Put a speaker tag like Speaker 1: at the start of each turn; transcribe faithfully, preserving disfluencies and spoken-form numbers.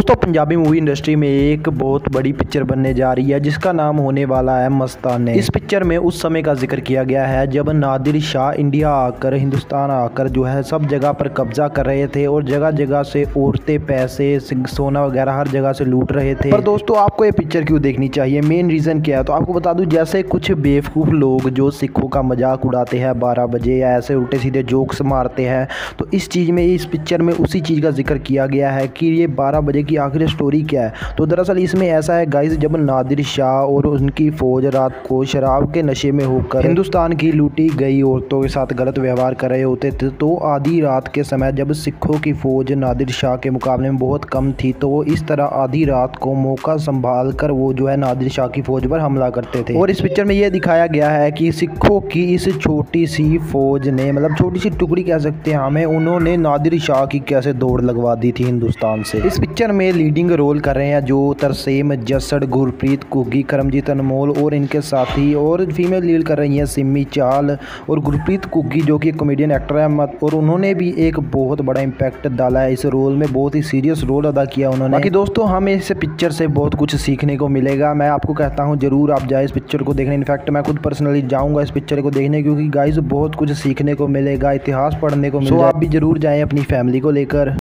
Speaker 1: दोस्तों Punjabi movie industry में एक बहुत बड़ी पिक्चर बनने जा रही है जिसका नाम होने वाला है मस्ताने। इस पिक्चर में उस समय का जिक्र किया गया है जब नादिर शाह इंडिया आकर हिंदुस्तान आकर जो है सब जगह पर कब्जा कर रहे थे और जगह जगह से औरतें पैसे सोना वगैरह हर जगह से लूट रहे थे। पर दोस्तों आपको ये पिक्चर क्यों देखनी चाहिए, मेन रीज़न क्या है तो आपको बता दूं, जैसे कुछ बेवकूफ़ लोग जो सिखों का मजाक उड़ाते हैं बारह बजे या ऐसे उल्टे सीधे जोक्स मारते हैं, तो इस चीज़ में इस पिक्चर में उसी चीज़ का जिक्र किया गया है कि ये बारह बजे की आखिरी स्टोरी क्या है। तो दरअसल इसमें ऐसा है गाइस, जब नादिर शाह और उनकी फ़ौज रात को शराब के नशे में होकर हिंदुस्तान की लूटी गई औरतों के साथ गलत व्यवहार कर रहे होते थे, तो आधी रात के समय जब सिखों की फ़ौज नादिर शाह के मुकाबले में बहुत कम थी, तो वो इस तरह आधी रात को मौका संभाल कर वो जो है नादिर शाह की फ़ौज पर हमला करते थे। और इस पिक्चर में ये दिखाया गया है कि सिखों की इस छोटी सी फ़ौज ने, मतलब छोटी सी टुकड़ी कह सकते हैं हमें, उन्होंने नादिर शाह की कैसे दौड़ लगवा दी थी हिंदुस्तान से। इस पिक्चर में लीडिंग रोल कर रहे हैं जो तरसेम जसड़, गुरप्रीत कुग्गी, करमजीत अनमोल और इनके साथी, और फीमेल लीड कर रही हैं सिमी चाल और गुरप्रीत कुग्गी जो कि कॉमेडियन एक्टर है, और उन्होंने भी एक बहुत बड़ा इम्पैक्ट डाला है इस रोल में, बहुत ही सीरियस रोल अदा किया उन्होंने। बाकी दोस्तों हमें इस पिक्चर से बहुत कुछ सीखने को मिलेगा। मैं आपको कहता हूँ ज़रूर आप जाए इस पिक्चर को देखने। इनफैक्ट मैं खुद पर्सनली जाऊँगा इस पिक्चर को देखने, क्योंकि गाइस बहुत कुछ सीखने को मिलेगा, इतिहास पढ़ने को मिलेगा। तो आप भी ज़रूर जाएँ अपनी फैमिली को लेकर।